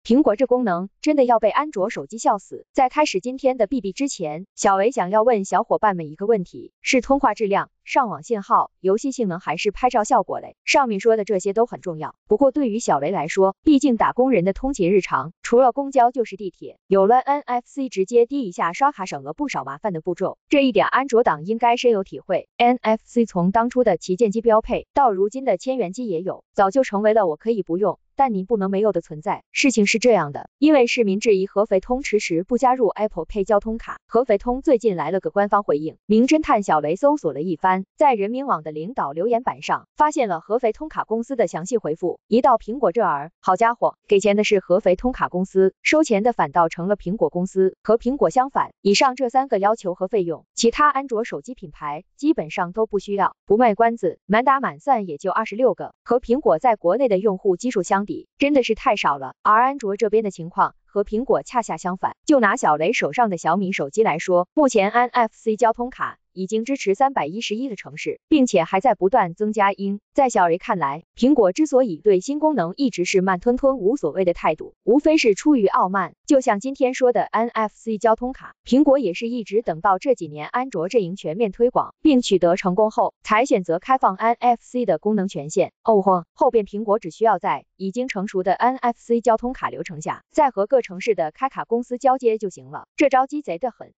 苹果这功能真的要被安卓手机笑死。在开始今天的 BB 之前，小维想要问小伙伴们一个问题，是通话质量、上网信号、游戏性能还是拍照效果嘞？上面说的这些都很重要，不过对于小维来说，毕竟打工人的通勤日常，除了公交就是地铁，有了 NFC 直接滴一下刷卡省了不少麻烦的步骤，这一点安卓党应该深有体会。NFC 从当初的旗舰机标配，到如今的千元机也有，早就成为了我可以不用，但您不能没有的存在。事情是这样的，因为市民质疑合肥通迟迟不加入 Apple Pay 交通卡，合肥通最近来了个官方回应。名侦探小雷搜索了一番，在人民网的领导留言板上，发现了合肥通卡公司的详细回复。一到苹果这儿，好家伙，给钱的是合肥通卡公司，收钱的反倒成了苹果公司。和苹果相反，以上这3个要求和费用，其他安卓手机品牌基本上都不需要。不卖关子，满打满算也就26个，和苹果在国内的用户基数相比，真的是太少了。而安卓这边的情况和苹果恰恰相反，就拿小雷手上的小米手机来说，目前 NFC 交通卡已经支持311个城市，并且还在不断增加。在小雷看来，苹果之所以对新功能一直是慢吞吞无所谓的态度，无非是出于傲慢。就像今天说的 NFC 交通卡，苹果也是一直等到这几年安卓阵营全面推广并取得成功后，才选择开放 NFC 的功能权限。后边苹果只需要在已经成熟的 NFC 交通卡流程下，再和各城市的开卡公司交接就行了。这招鸡贼得很。